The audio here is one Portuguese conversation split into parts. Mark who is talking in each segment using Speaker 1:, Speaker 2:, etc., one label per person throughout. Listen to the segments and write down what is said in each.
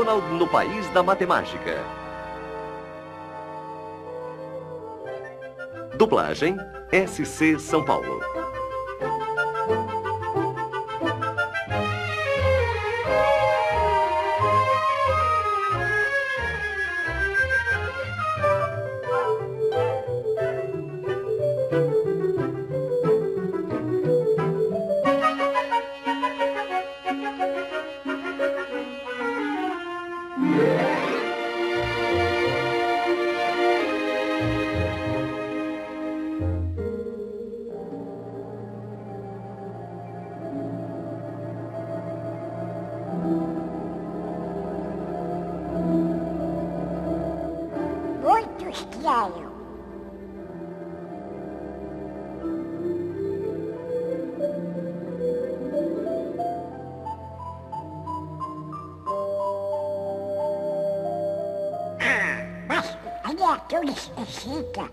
Speaker 1: Donald no País da Matemática. Dublagem SC São Paulo.
Speaker 2: Muito estranho. Mas a criatura específica.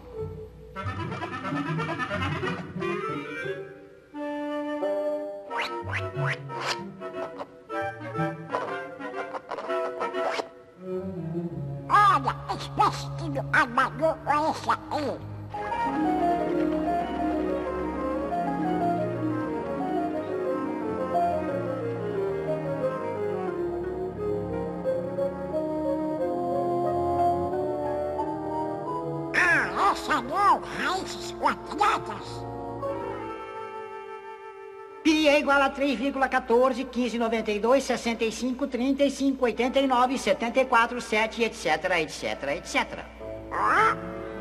Speaker 2: Olha, espécie de amador é essa aí. Essa não, raízes quadradas.
Speaker 3: Pi é igual a 3,14, 15, 92, 65, 35, 89, 74, 7, etc, etc, etc.
Speaker 2: Ó.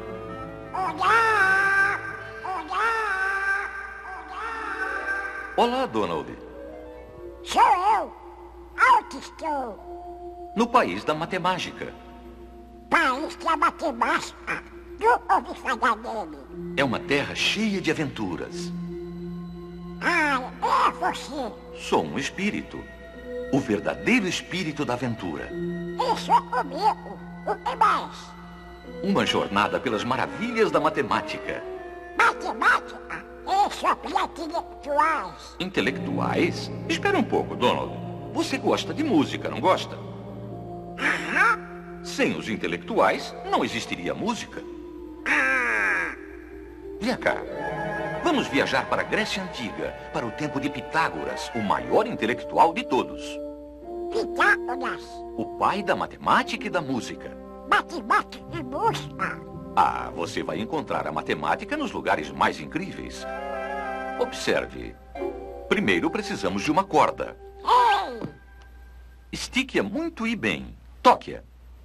Speaker 2: Olá! Olá! Olá!
Speaker 4: Olá, Donald.
Speaker 2: Sou eu. Onde estou?
Speaker 4: No País da Matemática.
Speaker 2: País da matemática. Nunca ouvi falar dele.
Speaker 4: É uma terra cheia de aventuras.
Speaker 2: Ah, é você.
Speaker 4: Sou um espírito. O verdadeiro espírito da aventura.
Speaker 2: Isso é comigo. O que mais?
Speaker 4: Uma jornada pelas maravilhas da matemática.
Speaker 2: Matemática? Isso é para intelectuais.
Speaker 4: Intelectuais? Espera um pouco, Donald. Você gosta de música, não gosta?
Speaker 2: Aham.
Speaker 4: Sem os intelectuais, não existiria música.
Speaker 2: Ah,
Speaker 4: Vem cá. Vamos viajar para a Grécia Antiga, para o tempo de Pitágoras, o maior intelectual de todos.
Speaker 2: Pitágoras.
Speaker 4: O pai da matemática e da música.
Speaker 2: Matemática e música.
Speaker 4: Ah, você vai encontrar a matemática nos lugares mais incríveis. Observe. Primeiro precisamos de uma corda.
Speaker 2: Ei!
Speaker 4: Estique-a muito e bem. Toque-a.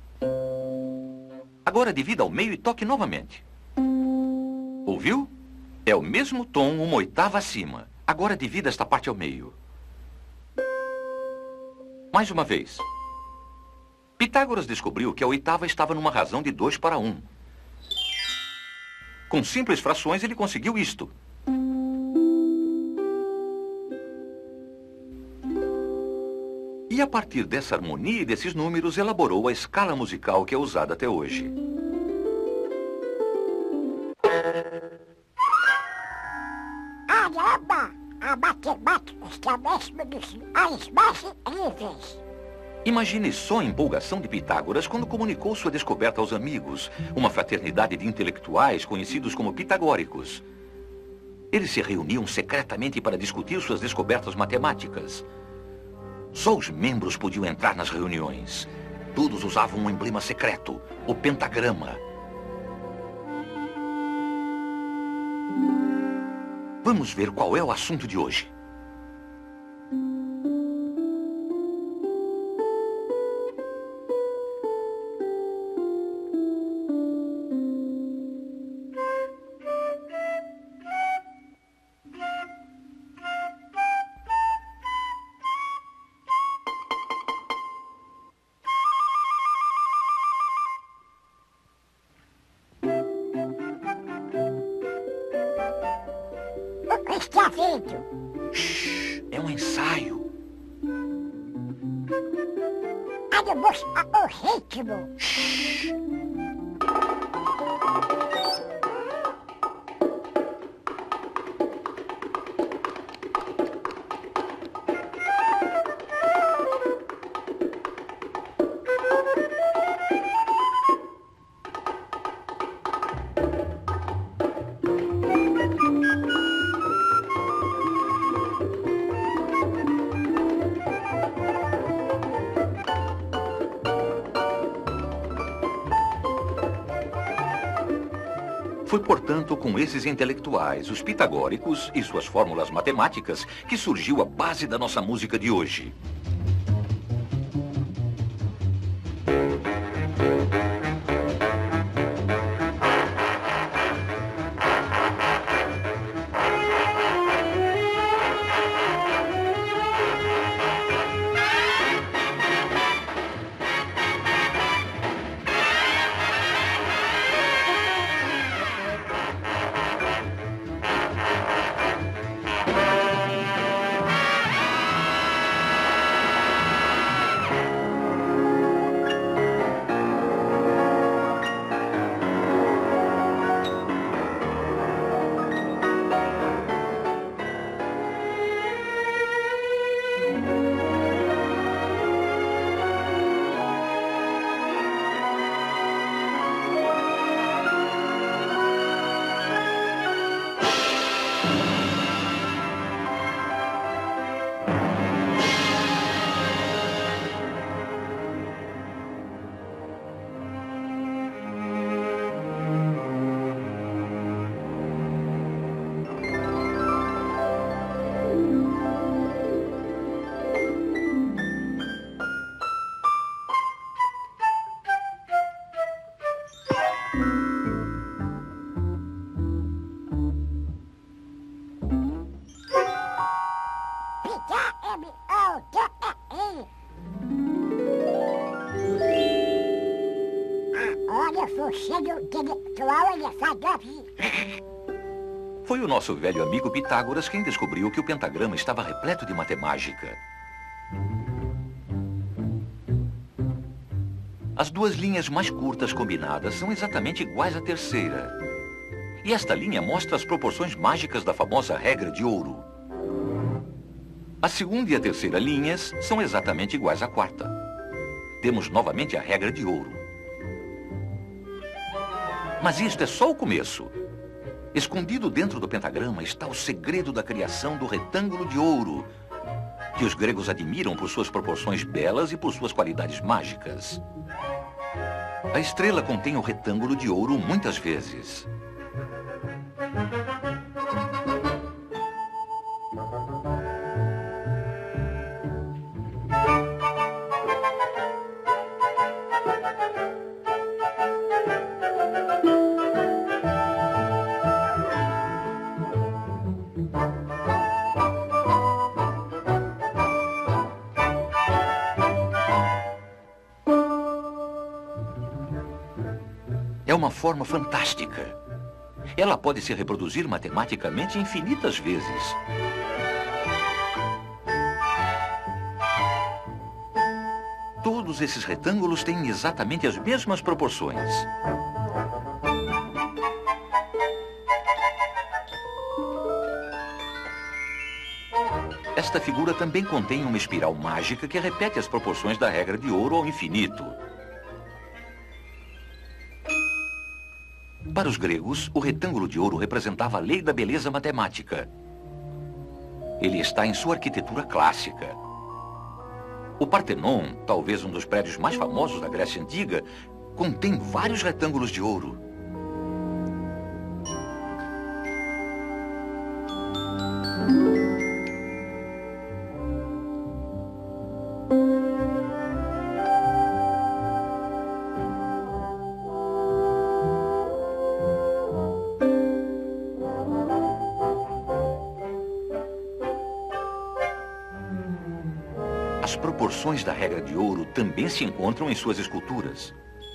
Speaker 4: Agora divida ao meio e toque novamente. Ouviu? É o mesmo tom, uma oitava acima. Agora divida esta parte ao meio. Mais uma vez. Pitágoras descobriu que a oitava estava numa razão de 2 para 1. Com simples frações ele conseguiu isto. E a partir dessa harmonia e desses números elaborou a escala musical que é usada até hoje.
Speaker 2: Caramba! A matemática está mesmo dos lugares mais incríveis.
Speaker 4: Imagine só a empolgação de Pitágoras quando comunicou sua descoberta aos amigos, uma fraternidade de intelectuais conhecidos como pitagóricos. Eles se reuniam secretamente para discutir suas descobertas matemáticas. Só os membros podiam entrar nas reuniões. Todos usavam um emblema secreto, o pentagrama. Vamos ver qual é o assunto de hoje.
Speaker 2: O que está vendo?
Speaker 4: Shhh, é um ensaio.
Speaker 2: Ele busca o ritmo.
Speaker 4: Foi, portanto, com esses intelectuais, os pitagóricos e suas fórmulas matemáticas, que surgiu a base da nossa música de hoje.
Speaker 2: Olha, eu sou cheio intelectual, olha só,
Speaker 4: Foi o nosso velho amigo Pitágoras quem descobriu que o pentagrama estava repleto de matemática. As duas linhas mais curtas combinadas são exatamente iguais à terceira. E esta linha mostra as proporções mágicas da famosa regra de ouro. A segunda e a terceira linhas são exatamente iguais à quarta. Temos novamente a regra de ouro. Mas isto é só o começo. Escondido dentro do pentagrama está o segredo da criação do retângulo de ouro, que os gregos admiram por suas proporções belas e por suas qualidades mágicas. A estrela contém o retângulo de ouro muitas vezes. É uma forma fantástica. Ela pode se reproduzir matematicamente infinitas vezes. Todos esses retângulos têm exatamente as mesmas proporções. Esta figura também contém uma espiral mágica que repete as proporções da regra de ouro ao infinito. Para os gregos, o retângulo de ouro representava a lei da beleza matemática. Ele está em sua arquitetura clássica. O Partenon, talvez um dos prédios mais famosos da Grécia Antiga, contém vários retângulos de ouro. As proporções da regra de ouro também se encontram em suas esculturas.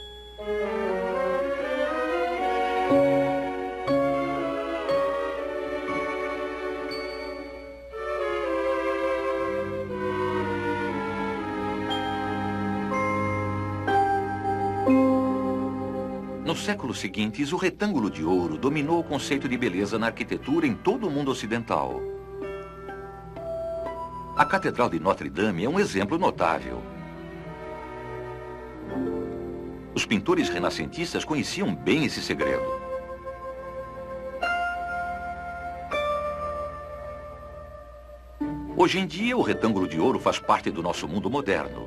Speaker 4: Nos séculos seguintes, o retângulo de ouro dominou o conceito de beleza na arquitetura em todo o mundo ocidental. A Catedral de Notre Dame é um exemplo notável. Os pintores renascentistas conheciam bem esse segredo. Hoje em dia, o retângulo de ouro faz parte do nosso mundo moderno.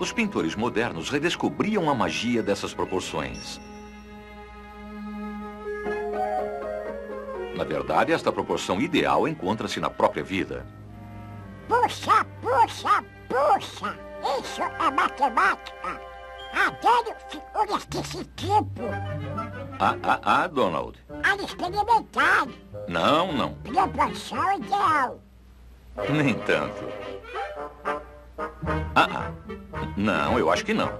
Speaker 4: Os pintores modernos redescobriam a magia dessas proporções. Na verdade, esta proporção ideal encontra-se na própria vida.
Speaker 2: Puxa, puxa, puxa. Isso é matemática. Adoro figuras desse tipo.
Speaker 4: Donald.
Speaker 2: Ao experimentar.
Speaker 4: Não.
Speaker 2: Proporção ideal.
Speaker 4: Nem tanto. Não, eu acho que não.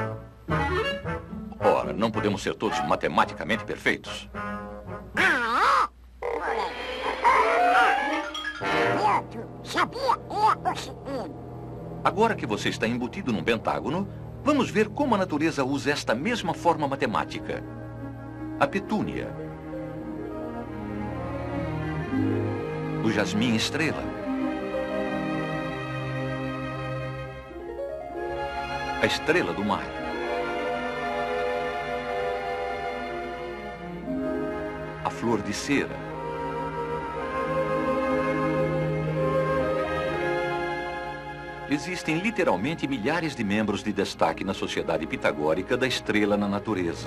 Speaker 4: Ora, não podemos ser todos matematicamente perfeitos.
Speaker 2: Pronto, sabia? É o seguinte.
Speaker 4: Agora que você está embutido num pentágono, vamos ver como a natureza usa esta mesma forma matemática. A petúnia. O jasmim estrela. A estrela do mar. A flor de cera. Existem literalmente milhares de membros de destaque na sociedade pitagórica da estrela na natureza.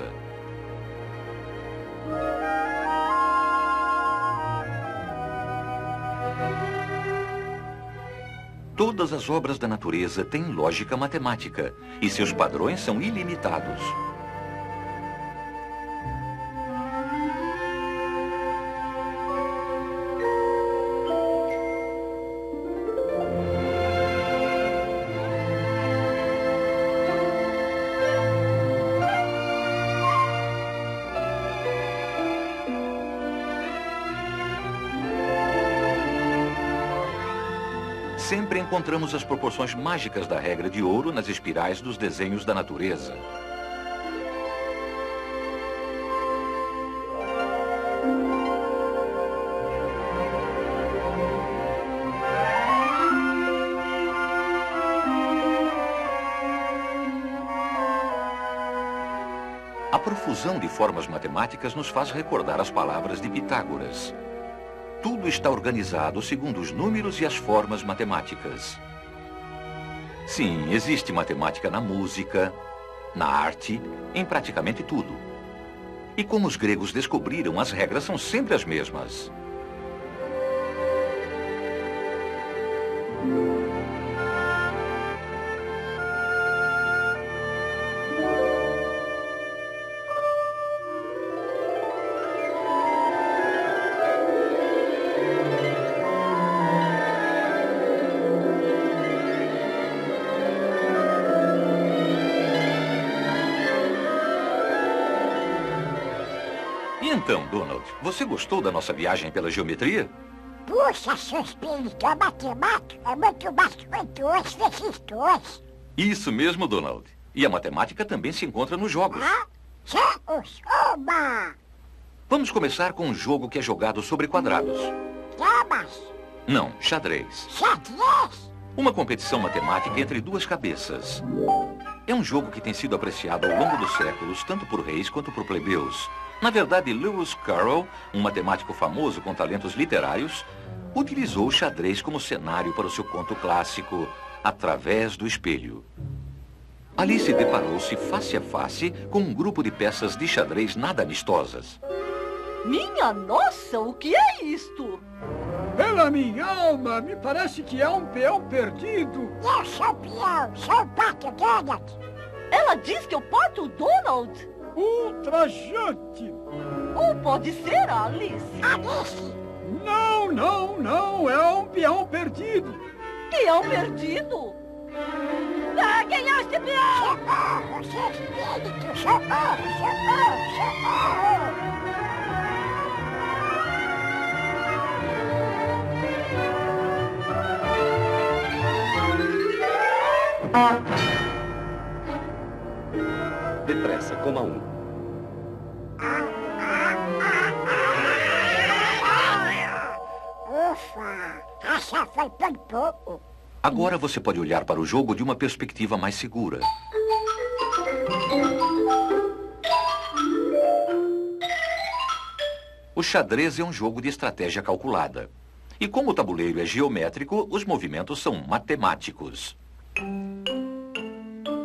Speaker 4: Todas as obras da natureza têm lógica matemática e seus padrões são ilimitados. Sempre encontramos as proporções mágicas da regra de ouro nas espirais dos desenhos da natureza. A profusão de formas matemáticas nos faz recordar as palavras de Pitágoras. Tudo está organizado segundo os números e as formas matemáticas. Sim, existe matemática na música, na arte, em praticamente tudo. E como os gregos descobriram, as regras são sempre as mesmas. Então, Donald, você gostou da nossa viagem pela geometria?
Speaker 2: Puxa, seu espírito, a matemática é muito mais quantos vezes dois.
Speaker 4: Isso mesmo, Donald. E a matemática também se encontra nos jogos.
Speaker 2: Jogos, oba!
Speaker 4: Vamos começar com um jogo que é jogado sobre quadrados.
Speaker 2: Damas.
Speaker 4: Não, xadrez.
Speaker 2: Xadrez.
Speaker 4: Uma competição matemática entre duas cabeças. É um jogo que tem sido apreciado ao longo dos séculos, tanto por reis quanto por plebeus. Na verdade, Lewis Carroll, um matemático famoso com talentos literários, utilizou o xadrez como cenário para o seu conto clássico, Através do Espelho. Alice deparou-se face a face com um grupo de peças de xadrez nada amistosas.
Speaker 5: Minha nossa, o que é isto?
Speaker 6: Pela minha alma, me parece que é um peão perdido.
Speaker 2: Eu sou peão, sou o pato Donald.
Speaker 5: Ela diz que eu pato o Donald?
Speaker 6: Ultrajante.
Speaker 5: Ou pode ser a Alice?
Speaker 2: Alice.
Speaker 6: Não, é um peão perdido.
Speaker 5: Peão perdido? Ah, quem é este peão?
Speaker 2: Socorro, seu espírito, socorro, socorro, socorro.
Speaker 1: Depressa, coma um.
Speaker 2: Ufa, essa foi por pouco.
Speaker 4: Agora você pode olhar para o jogo de uma perspectiva mais segura. O xadrez é um jogo de estratégia calculada. E como o tabuleiro é geométrico, os movimentos são matemáticos.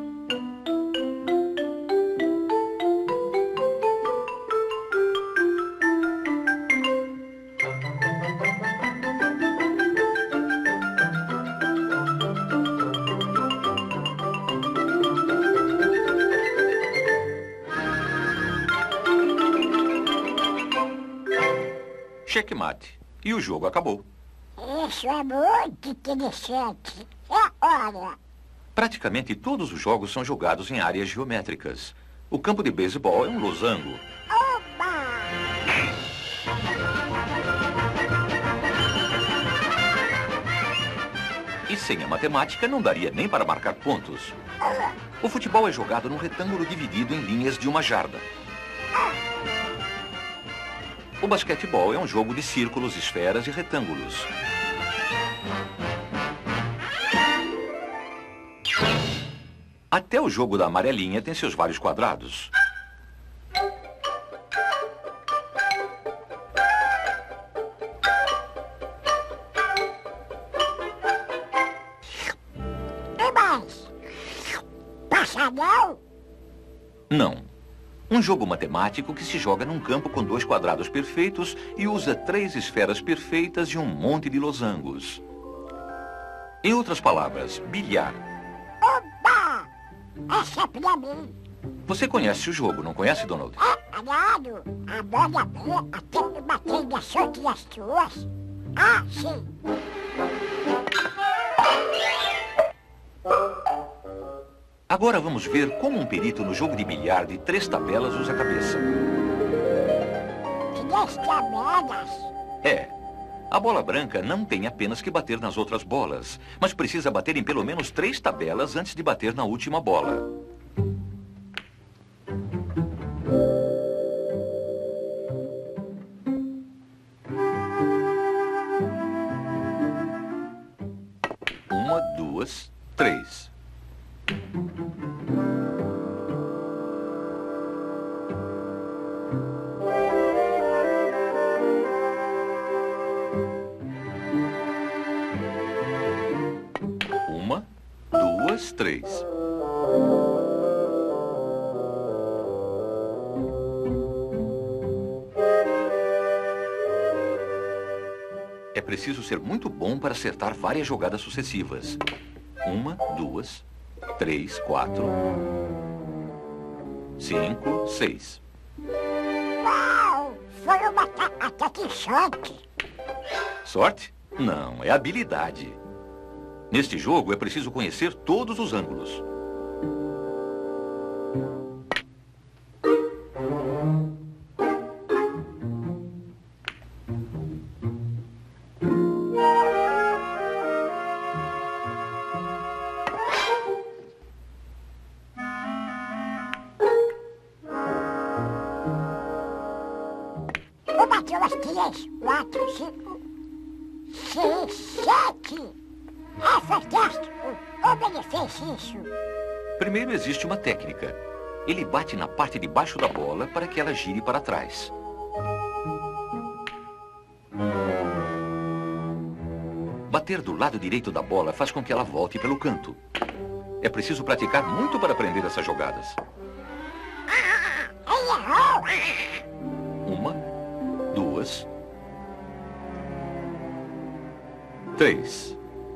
Speaker 4: Checkmate. E o jogo acabou.
Speaker 2: Isso é muito interessante. É hora.
Speaker 4: Praticamente todos os jogos são jogados em áreas geométricas. O campo de beisebol é um losango.
Speaker 2: Oba!
Speaker 4: E sem a matemática não daria nem para marcar pontos. O futebol é jogado num retângulo dividido em linhas de 1 jarda. O basquetebol é um jogo de círculos, esferas e retângulos. Até o jogo da amarelinha tem seus vários quadrados.
Speaker 2: E mais? Passadão?
Speaker 4: Não. Um jogo matemático que se joga num campo com 2 quadrados perfeitos e usa 3 esferas perfeitas e um monte de losangos. Em outras palavras, bilhar.
Speaker 2: Oba! Essa é pra mim.
Speaker 4: Você conhece o jogo, não conhece, Donald?
Speaker 2: É, claro. A bola branca tem que bater nas outras duas. Ah, sim.
Speaker 4: Agora vamos ver como um perito no jogo de bilhar de 3 tabelas usa a cabeça.
Speaker 2: 3 tabelas.
Speaker 4: É. A bola branca não tem apenas que bater nas outras bolas, mas precisa bater em pelo menos 3 tabelas antes de bater na última bola. Uma, 2, 3. Uma, 2, 3. É preciso ser muito bom para acertar várias jogadas sucessivas. 1, 2, 3, 4, 5, 6.
Speaker 2: Uau! Foi uma ataque choque.
Speaker 4: Sorte? Não, é habilidade. Neste jogo é preciso conhecer todos os ângulos.
Speaker 2: Eu bati umas 3, 4, 5, 6, 7. É fantástico. Como ele fez isso?
Speaker 4: Primeiro existe uma técnica. Ele bate na parte de baixo da bola para que ela gire para trás. Bater do lado direito da bola faz com que ela volte pelo canto. É preciso praticar muito para aprender essas jogadas.
Speaker 2: Ele errou.
Speaker 4: 1, 2, 3.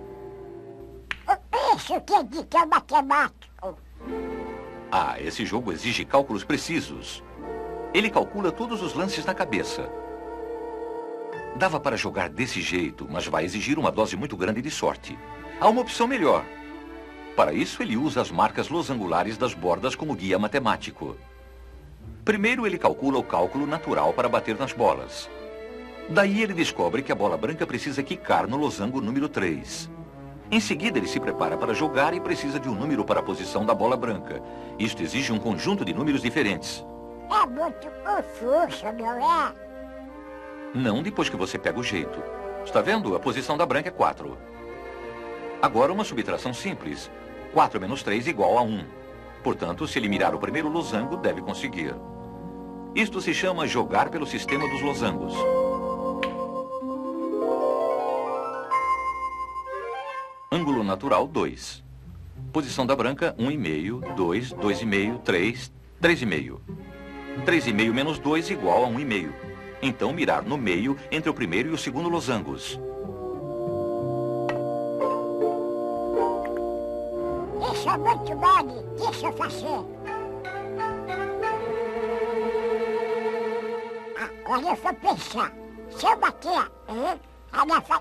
Speaker 2: Isso quer dizer que é matemático.
Speaker 4: Ah, esse jogo exige cálculos precisos. Ele calcula todos os lances na cabeça. Dava para jogar desse jeito, mas vai exigir uma dose muito grande de sorte. Há uma opção melhor. Para isso, ele usa as marcas losangulares das bordas como guia matemático. Primeiro, ele calcula o cálculo natural para bater nas bolas. Daí, ele descobre que a bola branca precisa quicar no losango número 3. Em seguida, ele se prepara para jogar e precisa de um número para a posição da bola branca. Isto exige um conjunto de números diferentes.
Speaker 2: É muito confuso, não é?
Speaker 4: Não depois que você pega o jeito. Está vendo? A posição da branca é 4. Agora, uma subtração simples. 4 menos 3 igual a 1. Portanto, se ele mirar o primeiro losango, deve conseguir. Isto se chama jogar pelo sistema dos losangos. Ângulo natural 2. Posição da branca 1,5, 2, 2,5, 3, 3,5. 3,5 menos 2 igual a 1,5. Então mirar no meio entre o primeiro e o segundo losangos.
Speaker 2: Isso é muito bom. Deixa eu fazer. Agora eu vou pensar. Se eu bater ela vai...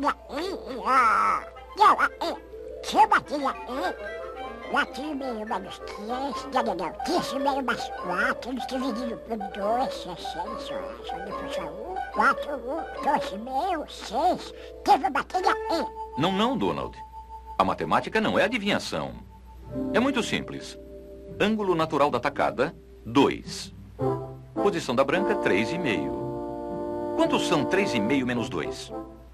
Speaker 2: Se eu bater quatro e meio menos 3, não, 3 e meio mais 4, eles dividido por 2, 6, só depois só 1, 4, 1, 2 e meio, 6, teve a bateria E.
Speaker 4: Não, Donald. A matemática não é adivinhação. É muito simples. Ângulo natural da tacada, 2. Posição da branca, 3,5. Quantos são 3,5 menos 2?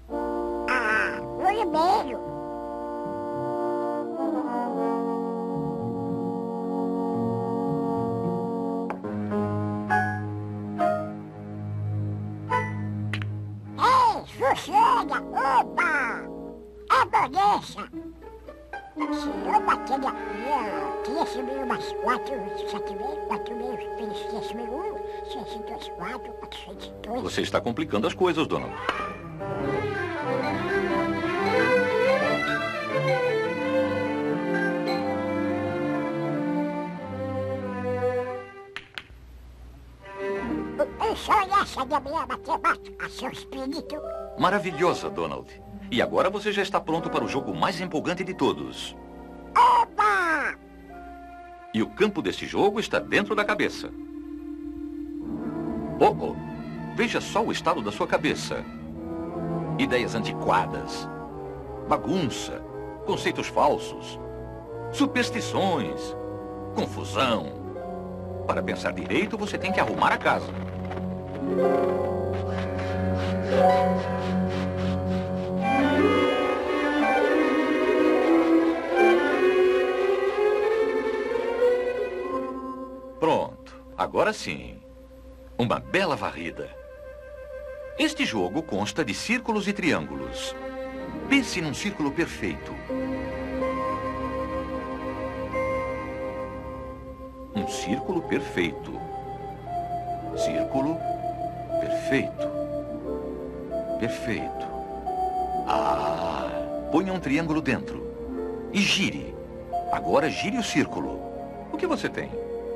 Speaker 2: 1,5. Sossega! Opa! Abadeça! Se eu bater aqui, 3 mil mais 4, 7 mil, 4 mil, 3 mil, 602, 4, 402...
Speaker 4: Você está complicando as coisas, Donald.
Speaker 2: Só essa da minha matemática, seu espírito.
Speaker 4: Maravilhosa, Donald. E agora você já está pronto para o jogo mais empolgante de todos.
Speaker 2: Oba!
Speaker 4: E o campo deste jogo está dentro da cabeça. Oh, veja só o estado da sua cabeça. Ideias antiquadas, bagunça, conceitos falsos, superstições, confusão. Para pensar direito, você tem que arrumar a casa. Pronto, agora sim. Uma bela varrida. Este jogo consta de círculos e triângulos. Pense num círculo perfeito. Um círculo perfeito. Círculo perfeito. Perfeito. Ponha um triângulo dentro. E gire. Agora gire o círculo. O que você tem?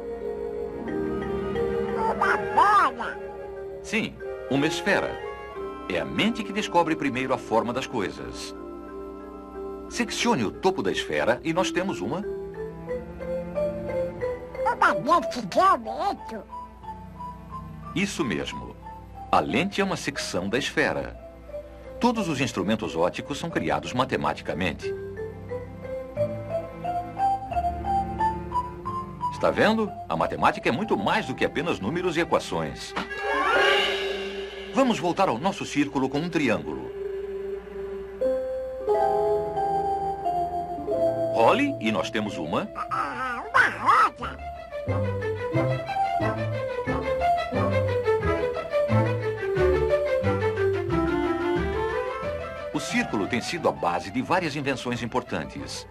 Speaker 2: Uma bola!
Speaker 4: Sim, uma esfera. É a mente que descobre primeiro a forma das coisas. Seccione o topo da esfera e nós temos uma...
Speaker 2: Uma lente de aumento.
Speaker 4: Isso mesmo. A lente é uma secção da esfera. Todos os instrumentos ópticos são criados matematicamente. Está vendo? A matemática é muito mais do que apenas números e equações. Vamos voltar ao nosso círculo com um triângulo. Role e nós temos uma...
Speaker 2: Uma roda.
Speaker 4: O círculo tem sido a base de várias invenções importantes.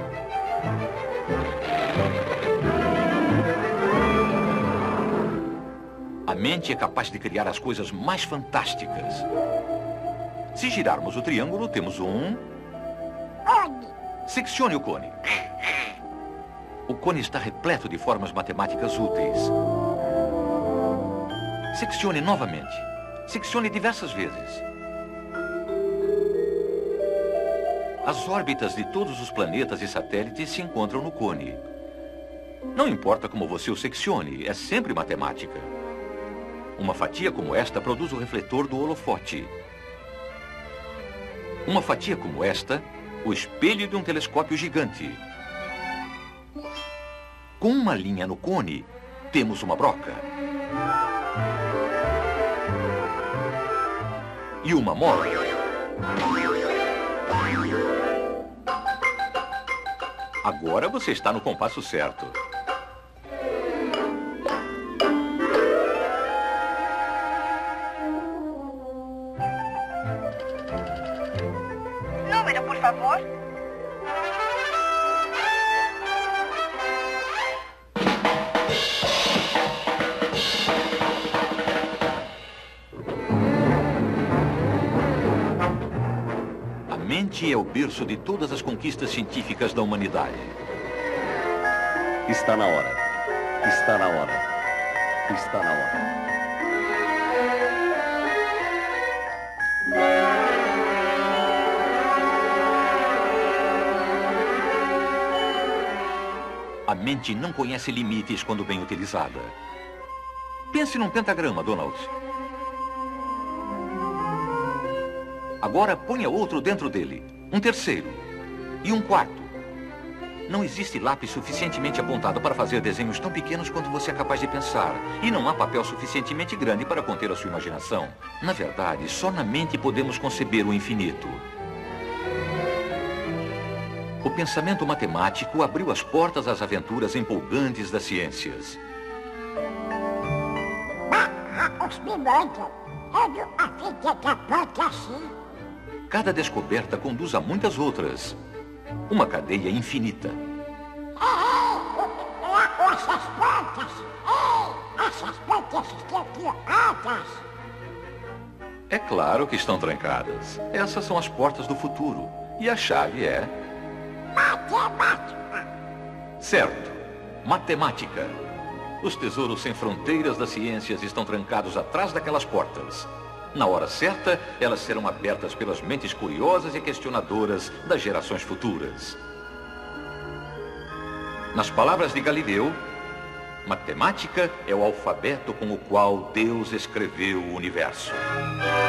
Speaker 4: A mente é capaz de criar as coisas mais fantásticas. Se girarmos o triângulo, temos um...
Speaker 2: Cone.
Speaker 4: Seccione o cone. O cone está repleto de formas matemáticas úteis. Seccione novamente. Seccione diversas vezes. As órbitas de todos os planetas e satélites se encontram no cone. Não importa como você o seccione, é sempre matemática. Uma fatia como esta produz o refletor do holofote. Uma fatia como esta, o espelho de um telescópio gigante. Com uma linha no cone, temos uma broca. E uma mola. Agora você está no compasso certo.
Speaker 5: Número, por favor.
Speaker 4: A mente é o berço de todas as conquistas científicas da humanidade.
Speaker 1: Está na hora. Está na hora. Está na hora.
Speaker 4: A mente não conhece limites quando bem utilizada. Pense num pentagrama, Donald. Agora ponha outro dentro dele. Um terceiro. E um quarto. Não existe lápis suficientemente apontado para fazer desenhos tão pequenos quanto você é capaz de pensar. E não há papel suficientemente grande para conter a sua imaginação. Na verdade, só na mente podemos conceber o infinito. O pensamento matemático abriu as portas às aventuras empolgantes das ciências.
Speaker 2: Os pilotos, eu não fiquei capaz assim.
Speaker 4: Cada descoberta conduz a muitas outras. Uma cadeia infinita.
Speaker 2: Essas plantas, essas plantas estão trancadas.
Speaker 4: É claro que estão trancadas. Essas são as portas do futuro. E a chave é...
Speaker 2: Matemática.
Speaker 4: Certo. Matemática. Os tesouros sem fronteiras das ciências estão trancados atrás daquelas portas. Na hora certa, elas serão abertas pelas mentes curiosas e questionadoras das gerações futuras. Nas palavras de Galileu, matemática é o alfabeto com o qual Deus escreveu o universo.